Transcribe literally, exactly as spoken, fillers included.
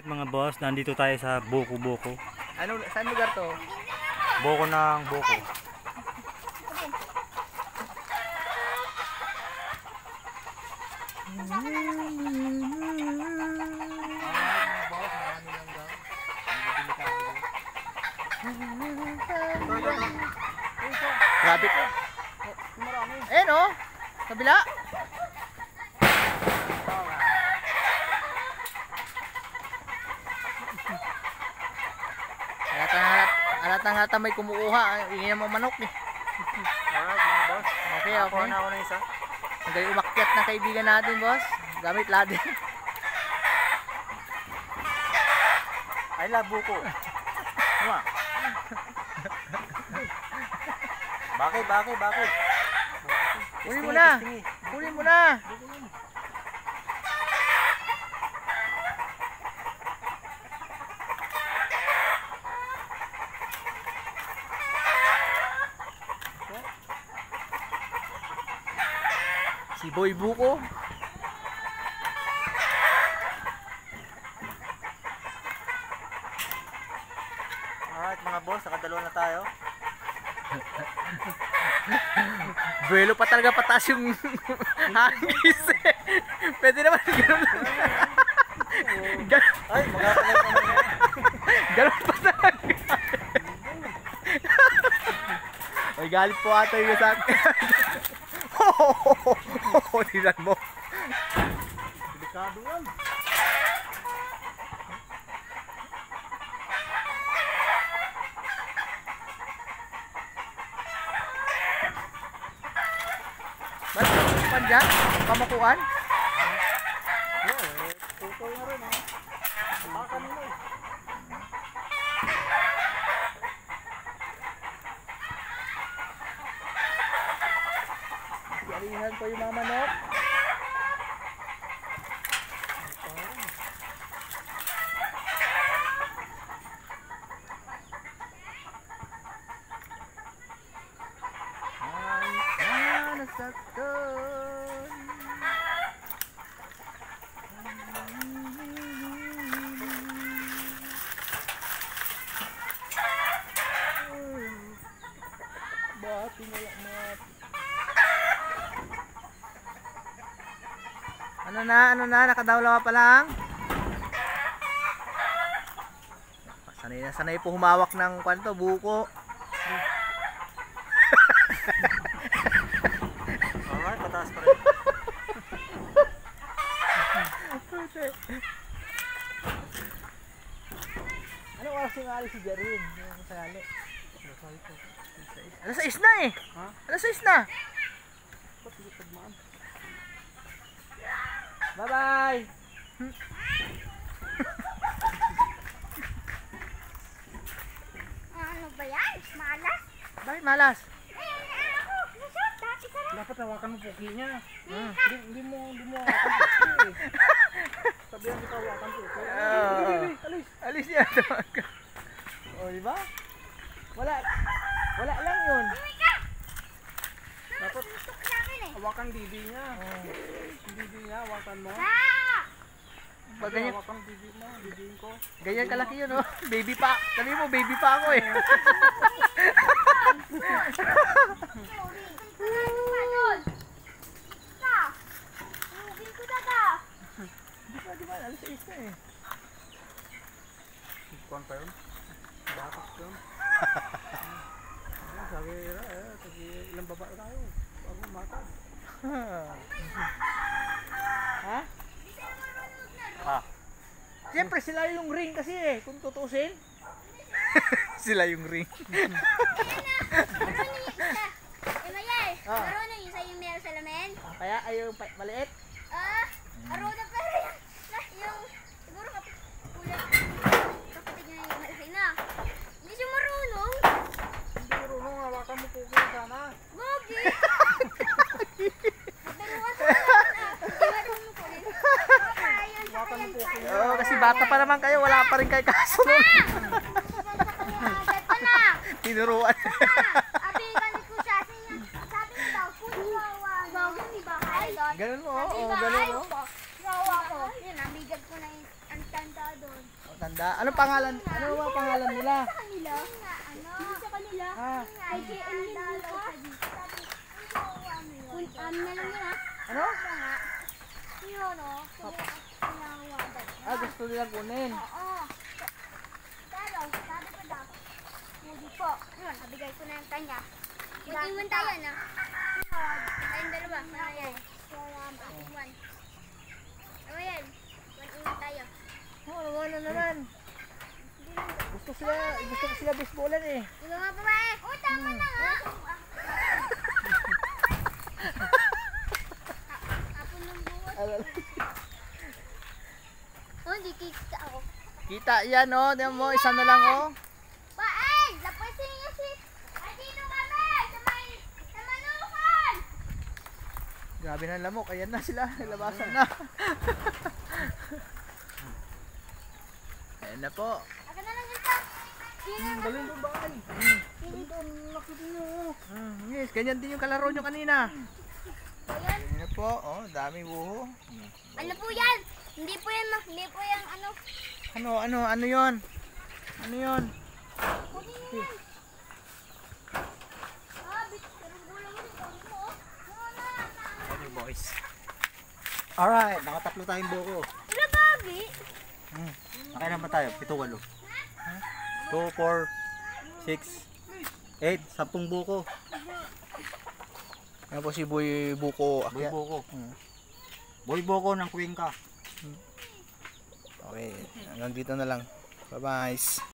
Mga boss, nandito tayo sa Buko Buko. Ano, saan lugar to? Buko ng Buko. Grabe ko. Eh no? Kabila. Halata-halata may kumukuha. Ingin mo manok eh. Alright mga boss. Okay, okay. Na ako ng isa. Hanggang umakyat ng kaibigan natin, boss. Gamit ladder. I love Buko. Mga. Bakit, bakit, bakit? Kunin mo na. Kunin mo na. Si Boy Buko. Alright mga boss, nakadalawa na tayo. Buwelo pa talaga pataas yung hangis eh. Pwede naman gano'n lang. Ay, magkakalit naman yan. Gano'n pa talaga. Ay, galit po ata yung sa akin. Oh, tinan mo. Delikado yan. Ba't pan dyan? Pamakuan? Oo, eh, tutol na rin eh. Baka nila eh. Yarihan po yung mga manok. Ay, ah, nasaktan. Bati mo lang mati. Ano na, ano na, nakadawlawa pa lang. Sanay na sanay po humawak ng kwanto, buko. Alright, pataas pa rin. Anong oras yung alis si Jerwin? Yung kasali. Alas sais na eh. Ha? Alas sais na. Ba't hindi tagmaan? Bye bye. Ano ba yan? Malas? Bakit malas? Eh, ako. Nasaan? Dati ka lang. Dapat hawakan mo puki niya. Hmm. Hindi, hindi mo, hindi mo hawakan puki eh. Sabihan di ka hawakan puki. Oo. Alis. Alis niya. O, di ba? Wala. Wala lang yun. Uwi ka! Dapat Tutok sa akin eh. hawakan didi niya. Oh. Didi niya, hawakan mo. Ah! Pag ganyan, Hawakan didi mo, didiin ko. ganyan kalaki yun, oh. Baby pa. Sabi mo, baby pa ako eh. Uwi ko na ka. Di ba, di ba? Alas sais na eh. Kuhan pa yun. Batak yun. Sabi, eh, sabi, ilang babae tayo. Bago matag. Ha? Ah. Siyempre sila yung ring kasi eh, kung tutusin. Sila yung ring. Marunong yung isa. Emayel, Ah. marunong yung isa yung meron sa lamin. Kaya ayaw pa- maliit. Ah, marunong pero yung, yung, siguro kapit, kulang, kapatid niya yung malaki na. Hindi siya marunong. Hindi marunong, hawakan mo puki sana. Gogi! Nagdaruan sa lahat. Hindi marunong ko rin. Kakayan sa Hawakan mo kayan puki. pa. Oo, kasi bata pa naman kayo, wala pa rin kayo kaso nun. Ito na! Tinuruan. Abi, ganit ko siya. Sabi niya daw, kung gawa. Gawa ni bahay. Ganun mo, Sabi oo, ba, ganun ay, mo. Gawa ko. Yun, nabigad ko na yung ang tanda doon. Tanda. Anong pangalan? Ano ba pangalan nila? Sa kanila? Ano? Sa kanila? Ah, Ay, kay Emil Lucas. Kung um, na lang yun ha? ano? Yun o. Pinawagan. Ah, gusto nilang kunin. Oo. Pero, sabi ko daw, hindi po. Yun, nabigay ko na yung kanya. Mag-iwan tayo na. Tayong dalawa. Ano yan? One. Ano yan? Mag-iwan tayo. Oh, ano nga na naman? Gusto sila, gusto ko sila baseballan eh. Yung mga babae. Oh, tama na nga. Apon ng buwan. Oh, hindi kita ako. Kita yan oh, tingnan mo, isa na lang oh. Paay! Lapasin niya si... Ay, dito kami! Sa may... Sa Manukan! Grabe na lamok, ayan na sila, labasan na. Ayan na po. Aga na lang ito. Sino na? Galing doon ba ay? Sino? Nakita niyo. Mm, yes, ganyan din yung kalaro nyo kanina. Ayan. Ayan na po, oh, dami buho. Ano po yan? Hindi po yan, ma- hindi po yan, ano. Ano, ano, ano yon? Ano yon? Kunin niyo yan. Ah, bit, karong gulang mo dito. Ano mo? Ano na? Okay boys. Alright, nakatatlo tayong buko. Ila babi. Nakailan ba tayo? Pito, walo. two, four, six, eight, sampung buko. Ayan po si Boy Buko. Boy Akyat. buko. Hmm. Boy buko ng Cuenca. Okay, hanggang dito na lang. Bye-bye.